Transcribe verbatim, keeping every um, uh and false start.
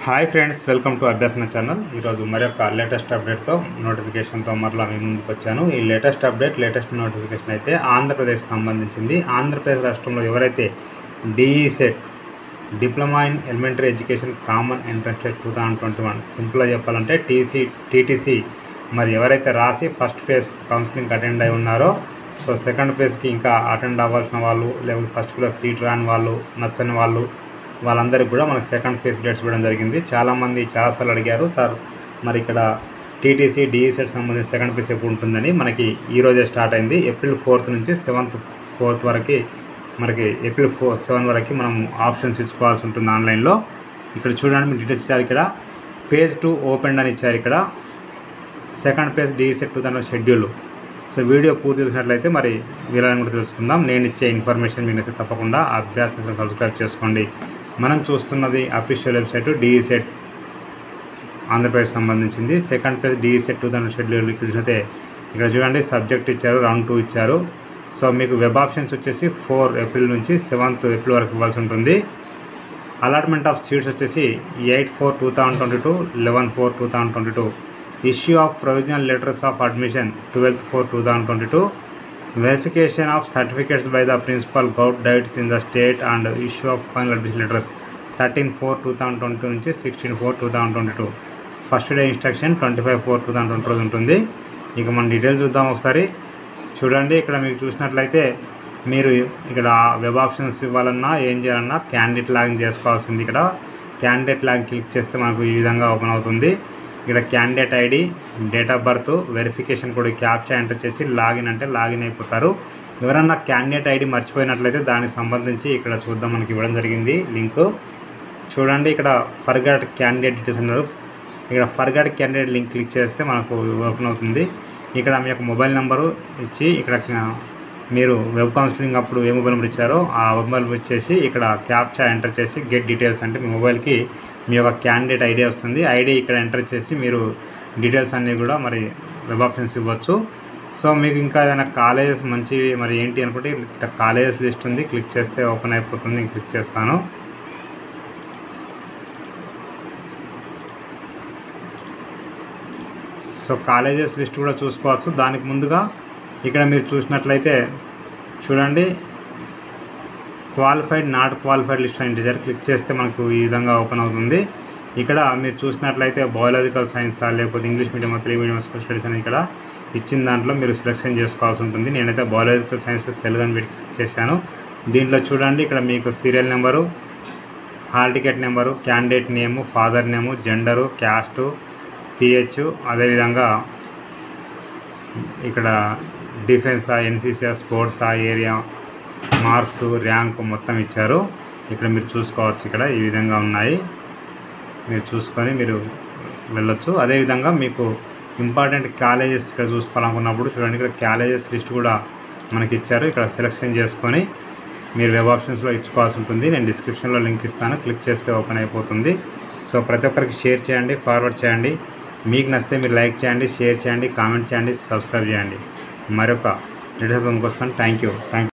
Hi friends, welcome to Abhyasana channel. ఈరోజు మరొక latest అప్డేట్తో నోటిఫికేషన్తో మరలా మీ ముందుకు వచ్చాను. ఈ లేటెస్ట్ అప్డేట్ లేటెస్ట్ నోటిఫికేషన్ అయితే ఆంధ్రప్రదేశ్ సంబంధించింది. ఆంధ్రప్రదేశ్ రాష్ట్రంలో ఎవరైతే DEECET diploma in elementary education common entrance test two thousand twenty one సింపుల్గా చెప్పాలంటే టీసీ టీటీసీ మరి ఎవరైతే రాసి ఫస్ట్ ఫేజ్ కౌన్సిలింగ్ అటెండ్ అయి ఉన్నారో, సో సెకండ్ ఫేజ్కి ఇంకా అటెండ్ అవ్వాల్సిన వాళ్ళు, లేకపోతే ఫస్ట్ ఫేజ్ సీట్ రాని వాళ్ళు, నచ్చని వాళ్ళు, వాళ్ళందరికీ కూడా మనకు సెకండ్ ఫేజ్ డేట్స్ ఇవ్వడం జరిగింది. చాలామంది చాలాసార్లు అడిగారు, సార్ మరి ఇక్కడ టీటీసీ డీఈసెట్ సంబంధించి సెకండ్ ఫేజ్ ఎప్పుడు ఉంటుందని. మనకి ఈరోజే స్టార్ట్ అయింది. ఏప్రిల్ ఫోర్త్ నుంచి సెవెంత్ ఫోర్త్ వరకు మనకి ఏప్రిల్ ఫోర్ సెవెన్ వరకు మనం ఆప్షన్స్ ఇచ్చుకోవాల్సి ఉంటుంది ఆన్లైన్లో. ఇక్కడ చూడండి, మీరు డీటెయిల్స్ ఇచ్చారు. ఇక్కడ పేజ్ టూ ఓపెన్ అని ఇచ్చారు. ఇక్కడ సెకండ్ పేజ్ డీఈసెట్ టూ దాంట్లో షెడ్యూల్. సో వీడియో పూర్తి చూసినట్లయితే మరి వీళ్ళని కూడా తెలుసుకుందాం. నేను ఇచ్చే ఇన్ఫర్మేషన్ మీకు నచ్చితే తప్పకుండా అభ్యాసం సబ్స్క్రైబ్ చేసుకోండి. మనం చూస్తున్నది అఫీషియల్ వెబ్సైట్ డీఈసెట్ ఆంధ్రప్రదేశ్ సంబంధించింది. సెకండ్ పేజ్ డీఈసెట్ టూ దాంట్లో షెడ్యూల్ చూసినట్టే ఇక్కడ చూడండి, సబ్జెక్ట్ ఇచ్చారు, రౌండ్ టూ ఇచ్చారు. సో మీకు వెబ్ ఆప్షన్స్ వచ్చేసి ఫోర్ ఏప్రిల్ నుంచి సెవెంత్ ఏప్రిల్ వరకు ఇవ్వాల్సి ఉంటుంది. అలాట్మెంట్ ఆఫ్ సీట్స్ వచ్చేసి eight four two thousand twenty two eleven four two thousand twenty two issue of provisional letters of admission twelfth four two thousand twenty two verification of certificates by the principal govt DIETs in the state and issue of final admission letters thirteen four two thousand twenty two నుంచి sixteen four two thousand twenty two first day instruction twenty five four two thousand twenty రోజు ఉంటుంది. ఇక మన details చూద్దాం ఒకసారి. చూడండి, ఇక్కడ మీకు చూసినట్లయితే మీరు ఇక్కడ వెబ్ ఆప్షన్స్ ఇవ్వాలన్నా ఏం చేయాలన్నా క్యాండిడేట్ లాగిన్ చేసుకోవాల్సింది. ఇక్కడ క్యాండిడేట్ లాగిన్ క్లిక్ చేస్తే మనకు ఈ విధంగా ఓపెన్ అవుతుంది. ఇక్కడ candidate ID, date of birth, verification code, captcha enter చేసి లాగిన్ అంటే లాగిన్ అయిపోతారు. ఎవరన్నా క్యాండిడేట్ ఐడి మర్చిపోయినట్లయితే దానికి సంబంధించి ఇక్కడ చూద్దాం, మనకి ఇవ్వడం జరిగింది లింక్. చూడండి, ఇక్కడ ఫర్గాట్ క్యాండిడేట్ డీటెయిల్స్ అన్నారు. ఇక్కడ ఫర్గాట్ క్యాండిడేట్ లింక్ క్లిక్ చేస్తే మనకు ఓపెన్ అవుతుంది. ఇక్కడ మీ యొక్క మొబైల్ నెంబరు ఇచ్చి ఇక్కడ మీరు వెబ్ కౌన్సిలింగ్ అప్పుడు ఏ మొబైల్ నెంబర్ ఇచ్చారో ఆ మొబైల్ ఇచ్చేసి ఇక్కడ క్యాప్చా ఎంటర్ చేసి గెట్ డీటెయిల్స్ అంటే మీ మొబైల్కి మీ యొక్క క్యాండిడేట్ ఐడి వస్తుంది. ఐడి ఇక్కడ ఎంటర్ చేసి మీరు డీటెయిల్స్ అన్నీ కూడా మరి వెబ్ ఆప్షన్స్ ఇవ్వచ్చు. సో మీకు ఇంకా ఏదైనా కాలేజెస్ మంచి మరి ఏంటి అనుకుంటే ఇక్కడ కాలేజెస్ లిస్ట్ ఉంది, క్లిక్ చేస్తే ఓపెన్ అయిపోతుంది. నేను క్లిక్ చేస్తాను. సో కాలేజెస్ లిస్ట్ కూడా చూసుకోవచ్చు. దానికి ముందుగా ఇక్కడ మీరు చూసినట్లయితే చూడండి, క్వాలిఫైడ్ నాట్ క్వాలిఫైడ్ లిస్ట్ అని ఇచ్చారు. క్లిక్ చేస్తే మనకు ఈ విధంగా ఓపెన్ అవుతుంది. ఇక్కడ మీరు చూసినట్లయితే బయాలజికల్ సైన్సా లేకపోతే English medium Telugu medium studies అని ఇక్కడ ఇచ్చిన దాంట్లో మీరు సెలెక్షన్ చేసుకోవాల్సి ఉంటుంది. నేనైతే బయాలజికల్ సైన్సెస్ తెలుగు అని పెట్టి క్లిక్ చేశాను. దీంట్లో చూడండి, ఇక్కడ మీకు serial number, hall ticket number, candidate name, father name, gender, caste, PH, అదేవిధంగా ఇక్కడ డిఫెన్సా, ఎన్సీసీ, స్పోర్ట్సా, ఏరియా, మార్క్స్, ర్యాంక్ మొత్తం ఇచ్చారు. ఇక్కడ మీరు చూసుకోవచ్చు. ఇక్కడ ఈ విధంగా ఉన్నాయి, మీరు చూసుకొని మీరు వెళ్ళొచ్చు. అదేవిధంగా మీకు ఇంపార్టెంట్ కాలేజెస్ ఇక్కడ చూసుకోవాలనుకున్నప్పుడు చూడండి, ఇక్కడ కాలేజెస్ లిస్ట్ కూడా మనకి ఇచ్చారు. ఇక్కడ సెలెక్షన్ చేసుకొని మీరు వెబ్ ఆప్షన్స్లో ఇచ్చుకోవాల్సి ఉంటుంది. నేను డిస్క్రిప్షన్లో లింక్ ఇస్తాను, క్లిక్ చేస్తే ఓపెన్ అయిపోతుంది. సో ప్రతి ఒక్కరికి షేర్ చేయండి, ఫార్వర్డ్ చేయండి. మీకు నచ్చితే మీరు లైక్ చేయండి, షేర్ చేయండి, కామెంట్ చేయండి, సబ్స్క్రైబ్ చేయండి. మరొక వీడియోకి వస్తాను. Thank you thank you